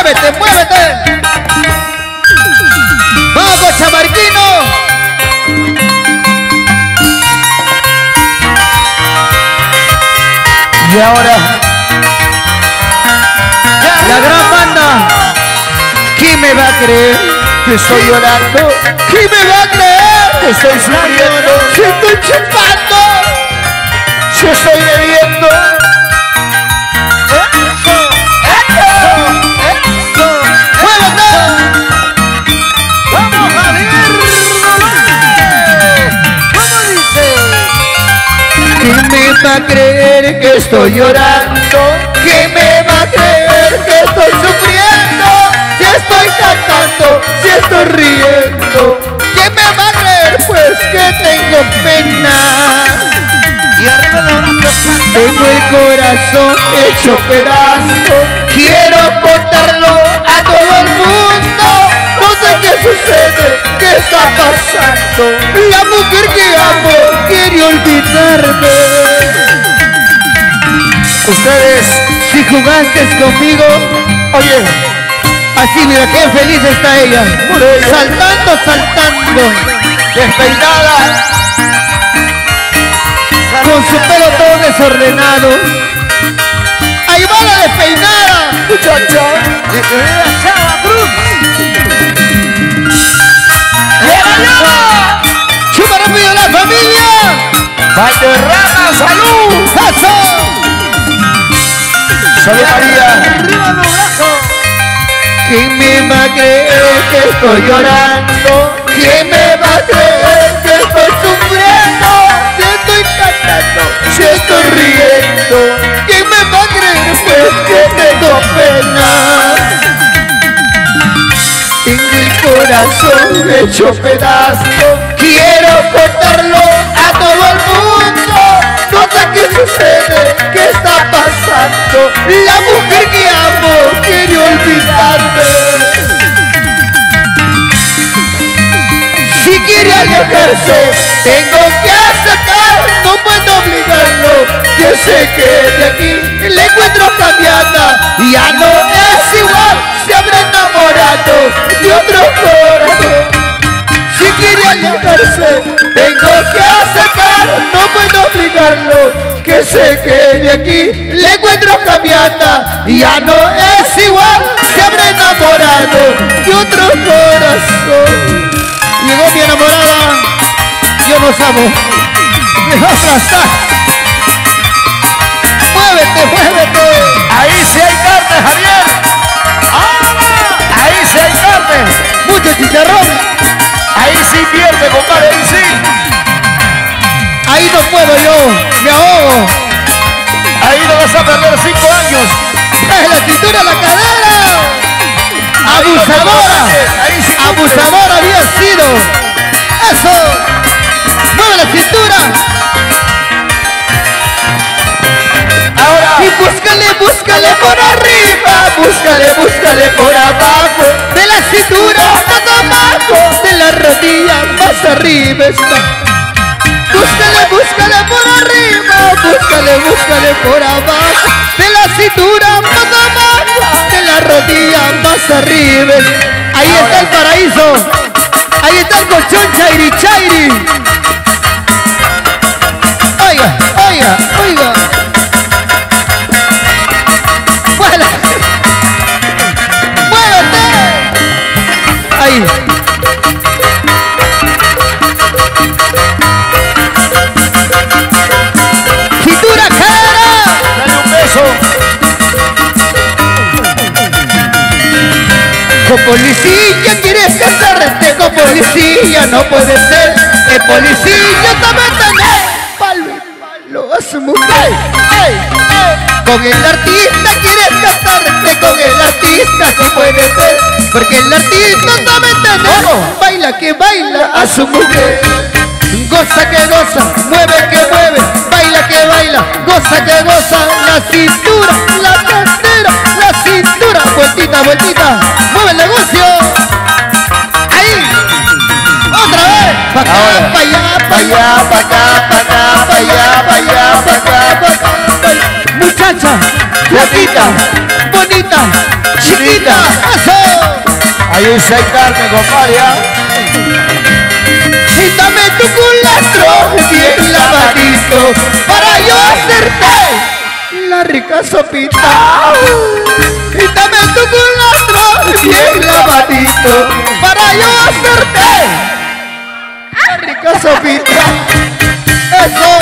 muévete, muévete. Vamos, chamarquino. Y ahora la gran banda. ¿Quién me va a creer que estoy llorando? ¿Quién me va a creer que estoy sufriendo? Si estoy chupando, si estoy bebiendo. ¿Quién me va a creer que estoy llorando? ¿Quién me va a creer que estoy sufriendo? Si estoy cantando, si estoy riendo. ¿Quién me va a creer? Pues que tengo pena. Y arriba de un tengo el corazón hecho pedazo. Quiero contarlo a todo el mundo. No sé qué sucede, qué está pasando. La mujer que amo quiere olvidarme. Ustedes, si jugaste conmigo, oye, así mira qué feliz está ella. Saltando, saltando, despeinada, con su pelo todo desordenado. Ahí va la despeinada, muchacha. De Chava Cruz. ¡Chupa rápido la familia! ¡Valderrama, salud! ¡Eso! ¡Salud, María! ¡Arriba los brazos! ¿Quién me va a creer que estoy llorando? ¿Quién me va a creer que estoy sufriendo? Si estoy cantando, si estoy riendo. ¿Quién me va a creer pues que tengo pena? Tengo el corazón hecho pedazo. Quiero contarlo a todo el mundo. No sé qué sucede, qué está pasando. La mujer que amo quiere olvidarme. Si quiere alejarse, tengo que aceptar. No puedo obligarlo. Yo sé que de aquí le encuentro cambiada. Ya no es igual, se habrá enamorado de otro corazón. Si quiere alejarse, tengo que aceptar. No puedo obligarlo. Que sé que de aquí le encuentro cambiada. Ya no es igual, se habrá enamorado de otro corazón. Llegó mi enamorada, yo los amo. Me vas a aplastar. Muévete, muévete. Ahí sí hay carne, Javier. ¡Ah! Ahí sí hay carne. Mucho chicharrón. Ahí sí pierde, compadre, ahí sí. Ahí no puedo yo, me ahogo. Ahí no vas a perder 5 años. Es la cintura, la cadera. Abusadora. Ahí sí, abusadora había sido. Eso. Mueve la cintura. Ahora. Y búscale, búscale por arriba. Búscale, búscale por abajo. De la cintura hasta abajo. De la rodilla más arriba está. Búscale, búscale por arriba. Búscale, búscale por abajo. De la cintura más abajo. De la rodilla más arriba. Ahí está el paraíso. Ahí está el colchón Chairi Chairi. Oiga, oiga, oiga. ¡Muévete! ¡Muévete! Ahí. ¡Cintura, cara! ¡Dale un beso! Con policía quieres casarte, con policía no puede ser. El policía también tenés palo a su mujer. Con el artista quieres casarte, con el artista no puede ser. Porque el artista también tenés baila que baila a su mujer. Goza que goza, mueve que mueve, baila que baila, goza que goza. La cintura, la cadera, la cintura. Vueltita, vueltita, mueve el negocio. Ahí, otra vez. Pa' acá, pa' allá, pa' allá, pa' acá, pa' acá, pa' allá, pa' allá, pa' acá, pa' acá. Muchacha, flaquita, bonita. bonita, chiquita, eso. Ahí sí hay carne, compadre. Y dame tu culantro bien lavadito para yo hacerte la rica sopita. Y dame tu culantro bien lavadito para yo hacerte la rica sopita. Eso.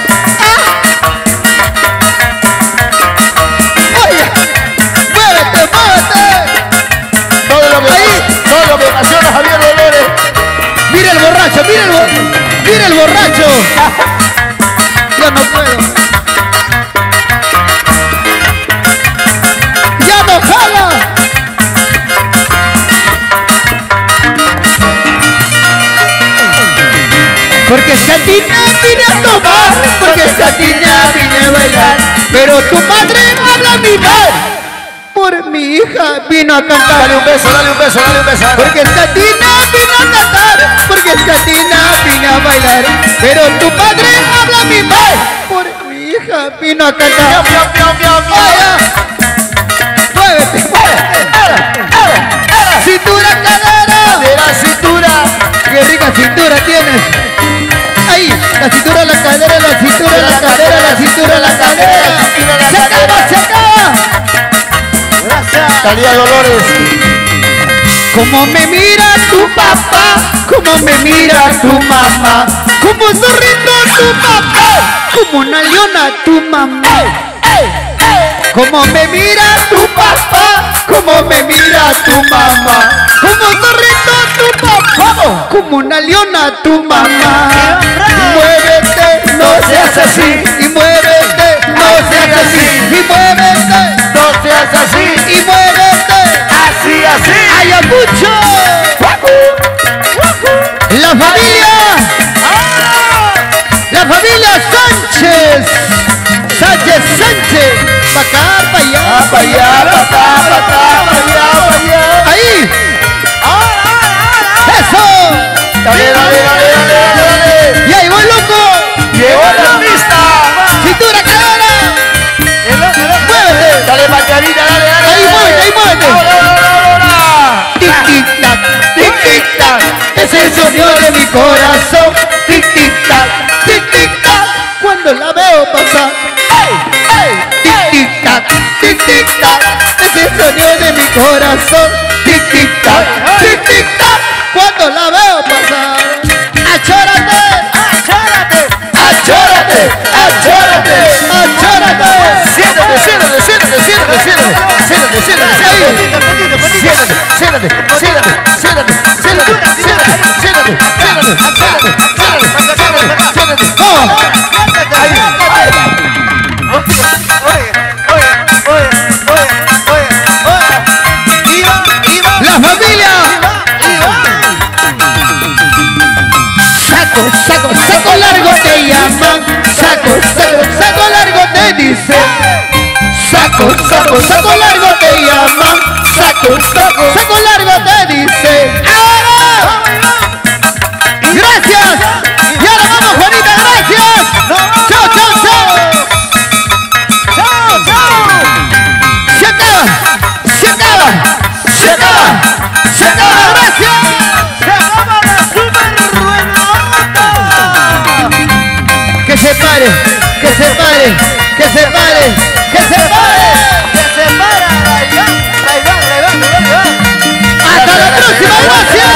Oye, muévete, muévete. Todo lo que ocasiona Javier Dolores. Mira el borracho, mira el borracho. Yo no puedo. Ya no jala. Porque esa niña vine a tomar, porque esa niña vine a bailar, pero tu madre habla a mi madre. Por mi hija vino a cantar. Dale un beso, dale un beso, dale un beso. Porque esta niña vino a cantar, porque esta niña vino a bailar, pero tu padre habla a mi madre. Por mi hija vino a cantar. Miau, miau, miau, miau. Vaya. Muévete, muévete. Cintura, cadera. De la cintura. Qué rica cintura tienes. Ahí, la cintura, la cadera, la cintura, la cadera, la cintura, la cadera. Se acaba, se acaba. Talía Dolores. Como me mira tu papá, como me mira tu mamá, como un zorrito tu papá, como una leona tu mamá. Como me mira tu papá, como me mira tu mamá, como un zorrito tu papá, como una leona tu mamá. Muévete, no seas así, y muévete, no seas así, y muévete, No seas así. y muévete. Así, así. ¡Ayacucho! La familia Sánchez. Sánchez. Pa' acá, pa' allá, Pa' allá, pa' acá, pa' acá, pa' allá, pa' allá. Ahí. Eso. Dale, dale, dale, dale, dale. Y ahí voy, loco. Llegó la pista. Cintura, cadera. Muévete. Dale, Margarita, dale, dale. Ahí muévete, ahí muévete. Ahora. Tic, tic, tac, tic, tic, tac. Es el sonido de mi corazón. Tic, tic, tac, tic, tic, tac. Cuando la veo pasar. Tic, tic, tac, tic, tic, tac. Es el sonido de mi corazón. Tic, tic, tac, tic, tic, tac. Cuando la veo pasar. ¡Achórate! ¡Achórate! ¡Achórate! ¡Achórate! ¡Achórate! Siéntate, siéntate, siéntate, siéntate, siéntate, siéntate, siéntate, siéntate, siéntate, siéntate, siéntate. La familia. Saco largo te llaman. Saco largo te dice. Saco largo te llaman. Saco largo te dice. ¡Ahora! Gracias. Y ahora vamos, Juanita, gracias. Chao. Se acaba. Gracias. Que se pare. Hasta la próxima, gracias.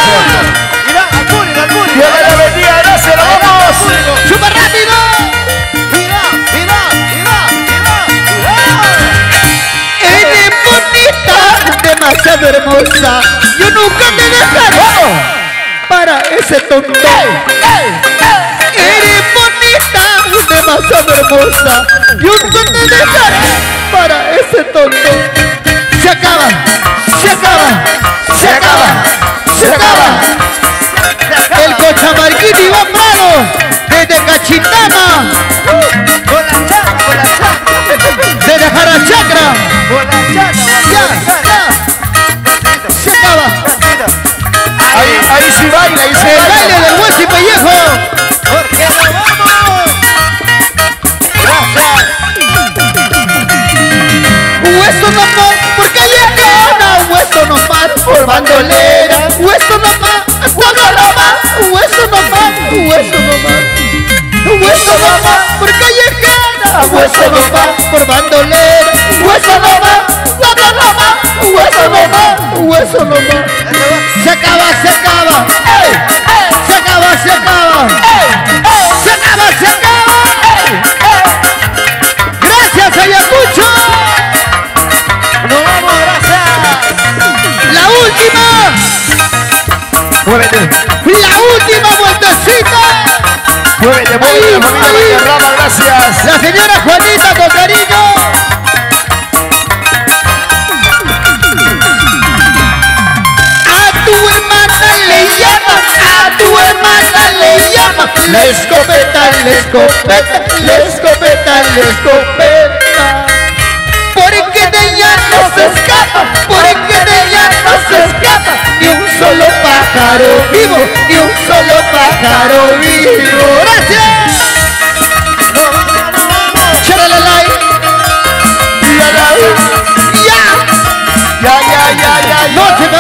Dios me la bendiga, gracias, nos vamos. Súper rápido. Eres bonita, demasiado hermosa. Yo nunca te dejaré para ese tonto. Eres bonita, demasiado hermosa. Yo nunca te dejaré para ese tonto. Se acaba. El Cochamarquín Iván Bravo, desde Cachitana, desde Jarachacra. Ya. Se acaba. Ahí sí baila, ahí sí El baila. baile del hueso y pellejo. Porque nos vamos. Hueso no, porque bandolera. Hueso nomás, hueso nomás, hueso nomás, hueso nomás. Hueso nomás por callejera, hueso nomás por bandolera. Hueso nomás, hueso nomás, hueso nomás, hueso nomás. Se acaba, se acaba, se acaba, se acaba, se acaba, se acaba. Gracias, Ayacucho. Nos vamos, gracias. La última. Muévete. La última vueltecita. Muévete, muévete, familia Valderrama, gracias. La señora Juanita con cariño. A tu hermana le llaman, a tu hermana le llaman. La escopeta, la escopeta, la escopeta, la escopeta. Porque de ella no se escapa, porque de ella no se escapa. Ni un solo pájaro vivo, ni un solo pájaro vivo. ¡Gracias! ¡Charalalay! ¡Ya! Ya. ¡No se va!